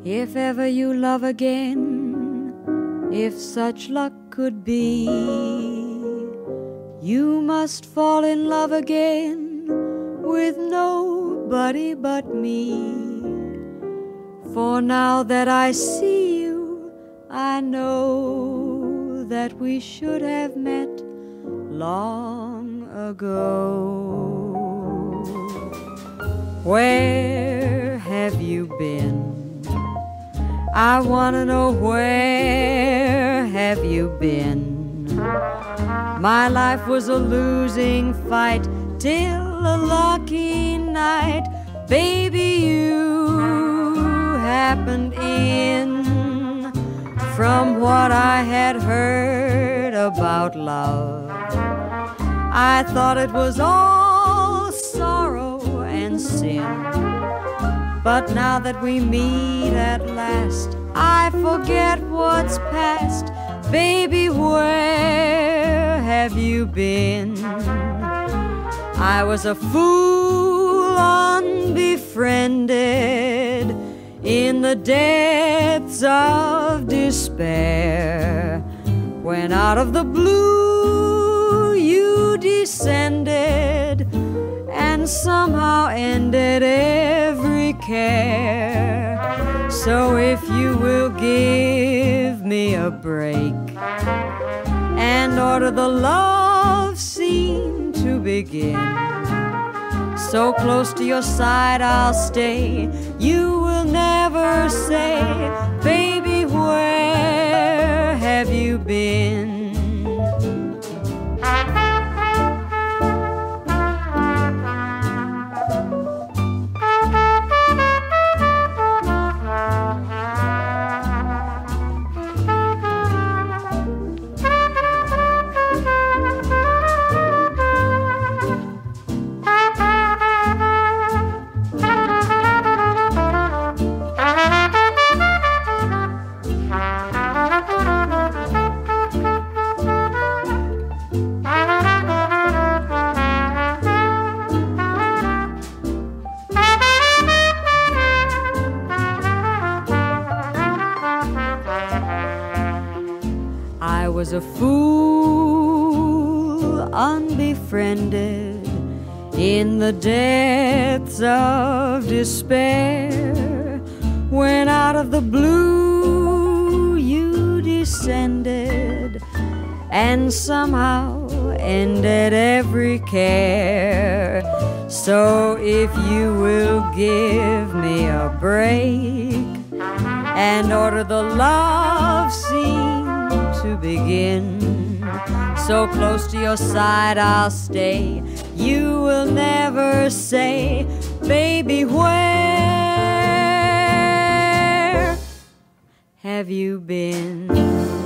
If ever you love again, if such luck could be, you must fall in love again with nobody but me. For now that I see you, I know that we should have met long ago. Where have you been? I wanna know, where have you been? My life was a losing fight till a lucky night, baby, you happened in. From what I had heard about love, I thought it was all sorrow and sin. But now that we meet at last, I forget what's past. Baby, where have you been? I was a fool, unbefriended, in the depths of despair, when out of the blue you descended and somehow ended every care. So if you will give me a break and order the love scene to begin, so close to your side I'll stay, you will never say, baby, where have you been? I was a fool, unbefriended, in the depths of despair, when out of the blue you descended and somehow ended every care. So if you will give me a break and order the love scene to begin, so close to your side I'll stay, you will never say, baby, where have you been?